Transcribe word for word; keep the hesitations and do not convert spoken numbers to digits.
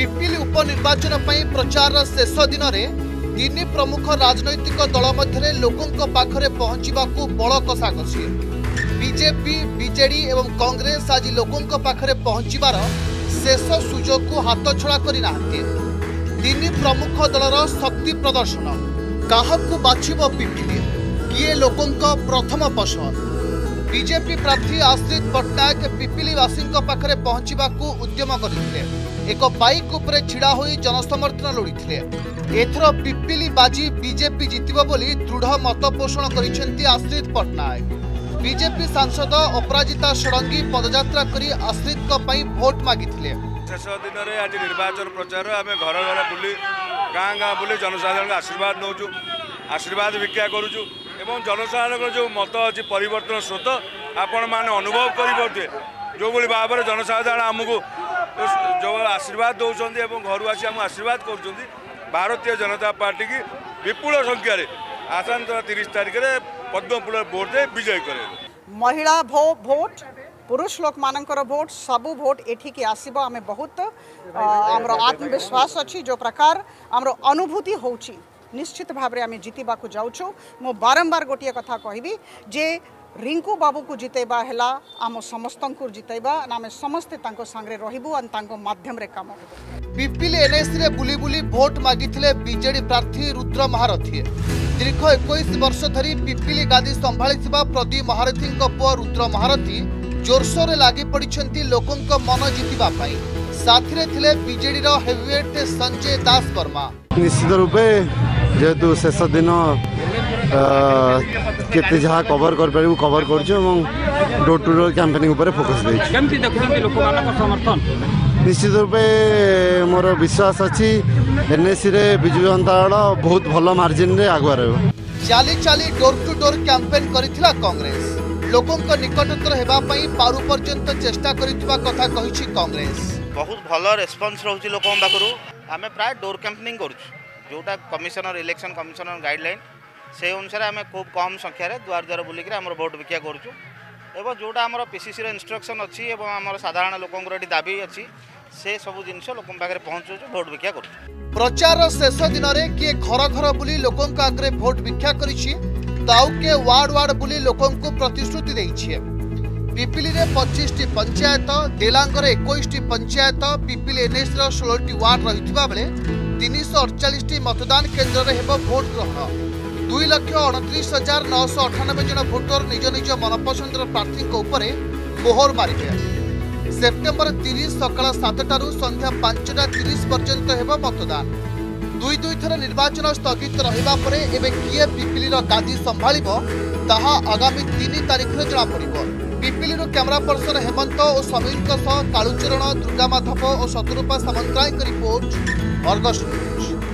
पिपिली उपनिर्वाचन पर प्रचार शेष दिन में तीन प्रमुख राजनैतिक दल मध्य लोकों पाखरे पहुंचवाकू बड़ कषाकषि बीजेपी बीजेडी एवं कांग्रेस आज लोकों पाखरे पहुंचवार शेष सुजोग को हाथ छड़ा करना तीन प्रमुख दलर शक्ति प्रदर्शन काहकू बाछिब पिपिली किए लोकों प्रथम पसंद बीजेपी प्रार्थी आश्रित पट्टनायक पिपिलीवासी पाखरे पहुंचवाकू उद्यम करते एक बाइक उपरे छिड़ा होई जनसमर्थन लोड़ी एथर पिपिली बाजी बीजेपी जितिबो बोली दृढ़ मत पोषण करिसेंती आश्रित पट्टनायक बीजेपी सांसद अपराजिता षडंगी पदयात्रा करी आश्रित को पई भोट मागिथिले। शेष दिन में आज निर्वाचन प्रचार आम घर घर बुली गाँ गाँ बुली जनसाधारण आशीर्वाद नौचु आशीर्वाद भिक्षा करुचु एवं जनसाधारण जो मत अच्छी परिवर्तन स्रोत आपण मैंने अनुभव करें जो भाव में जनसाधारण आमको जो आशीर्वाद दौरान घर आसी आम आशीर्वाद कर भारतीय जनता पार्टी की विपुल संख्यार आसंता तीस तारिख में पद्मपुर भोट दे विजय करे। महिला भो भोट पुरुष लोक मानकर भोट सबू भोट एठिकी आसीबो आमे बहुत आमर आत्मविश्वास अच्छी जो प्रकार आमर अनुभूति होची निश्चित भाव में आम जितवा को जाऊँ मु बारंबार गोटे कथा कहबी जे रिंकू बाबू को जितेबा है आम समस्त को जितेबा आम समस्ते सांगे रहबू और माध्यम रे काम पिपिली एनएसी रे बुली बुली भोट मागिथिले बीजेडी प्रार्थी रुद्र महारथी दीर्घ इक्कीस वर्ष धरी पिपिली गादी संभाळिथिबा प्रदीप महारथी पुओ रुद्र महारथी जोरसोर रे लागि पड़िछंती लोकों मन जितिबा पई साथी थिले बीजेडी रो हेवीवेट संजय दास वर्मा। निश्चित रूपे जेहेतु शेष दिन केते जहाँ कवर कर पारिबु कवर करछु एवं डोर टू डोर कैंपेनिंग ऊपर फोकस देछि। केमति देखुछंती लोक मानक समर्थन निश्चित रूपे मोर विश्वास अछि एनएसी रे बिजू जनता दल बहुत भलो मार्जिन रे आगुआ रहबो। चाली चाली डोर टू डोर कैंपेन करिथिला कांग्रेस लोकों निकटतर हेबा पई पारु पर्यंत चेष्टा करिथिबा कथा कहिछि कांग्रेस। बहुत भलो रेस्पॉन्स रहउछि लोकों पाखरु आमे प्राय डोर कैंपेनिंग करूछु जोटा कमिशनर इलेक्शन कमिशनर गाइडलाइन से अनुसार आम खूब कम संख्यार द्वार द्वार बुलिक भोट भिक्षा करूँ एवं जोटा आम पीसीसी इंस्ट्रक्शन अच्छी आम साधारण लोकों दाबी अच्छी से सब जिनस लोक पाखे पहुँचु भोट भिक्षा करूँ। प्रचार शेष दिन में किए घर घर बुली लोकों आगे भोट भिक्षा करिउ किए वार्ड वार्ड बुली लोकों प्रतिश्रुति देइछे। पिपिली रे पच्चीस टी पंचायत डेलांगर इक्कीस टी पंचायत पिपिली एनएसी षोलह टी वार्ड रहिथिबा बेले तीन सौ अड़चाश टी मतदान केन्द्र रे हेबो भोट ग्रहण दुई लक्ष अड़तीस हजार नौश अठानबे जन भोटर निज निज मनपसंद प्रार्थी मोहर मारे। सेप्टेम्बर तीस सकाल सातटू संध्या पांचटा तीस पर्यंत हेबो मतदान दुई दुई थर निर्वाचन स्थगित रहिबा परे एबे किए पिपिली रो गादी संभाळिबो ताहा आगामी तीन तारिख रे जणा पड़िबो। पिपिली रो कैमरा पर्सन हेमंत और समीर कालुचरण दुर्गा माधव और शत्रुपा सामंतराय रिपोर्ट अर्गस।